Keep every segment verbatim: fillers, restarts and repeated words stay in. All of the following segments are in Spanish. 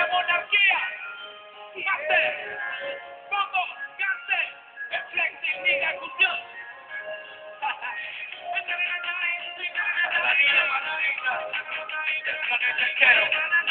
monarquía. Máster, Fondo, Cáncer, el Flexing, Liga, Fusión. La niña maravilla, el planeta entero.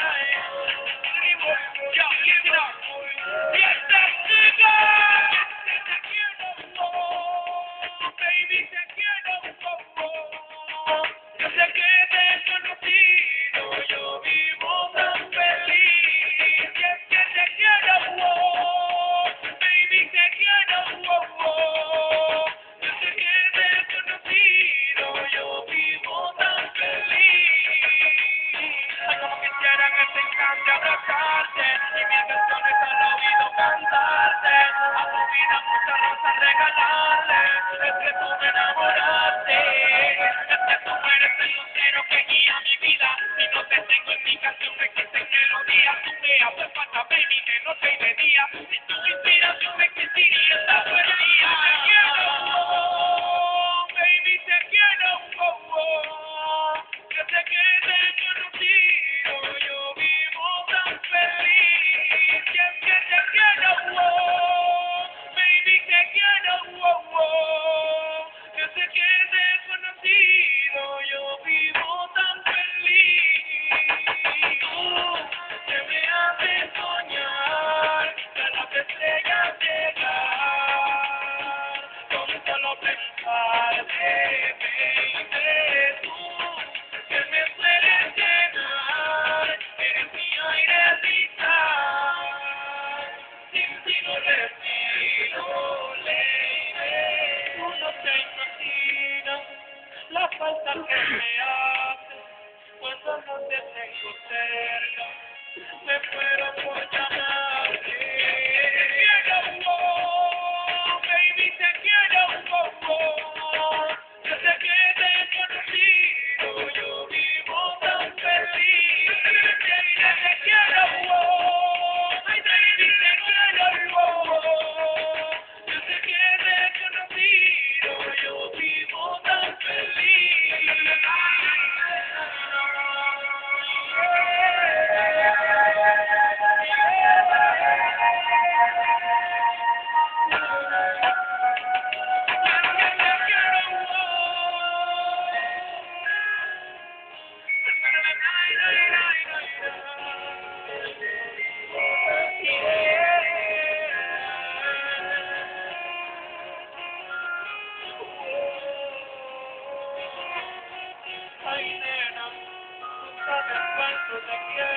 Yo, listen up. Y esta chica, te quiero, oh, baby, te quiero, oh, oh. Yo sé que te he conocido, yo vivo tan feliz. Y es que te quiero, oh, baby, te quiero, oh, oh. Yo sé que te he conocido, yo vivo tan feliz. Ay, como quisiera que te encante abrazarte y mis canciones al oído cantarte. A tu vida muchas rosas regalarle. Es que tú me enamoraste. Es que tú eres el lucero que guía mi vida. Si no te tengo en mi canción me existen melodías. Tú me haces falta, baby, de noche y de día. Sin tu inspiración no existiría esta poesía. Te quiero, oh, baby, te quiero, oh, oh. Yo sé que te he conocido, yo vivo tan feliz. Y es que te quiero, oh, baby, te quiero, oh, oh. Yo sé que te he conocido, yo vivo tan feliz. Tú que me haces soñar, que a las estrellas llegar, con solo pensarte, baby. Tú que me puedes llenar, eres mi aire vital, sin ti no respiro, lady. Tú no te imaginas la falta que me hace cuando no te tengo cerca, me muero por llamarte. Te quiero, oh, baby, te quiero, oh, oh. Yo sé que te he conocido, yo vivo tan feliz. Te quiero, oh, ay, baby, te quiero, oh, oh. Yo sé que te he conocido, yo vivo tan feliz. Ay, nena, tú sabes cuánto te quiero.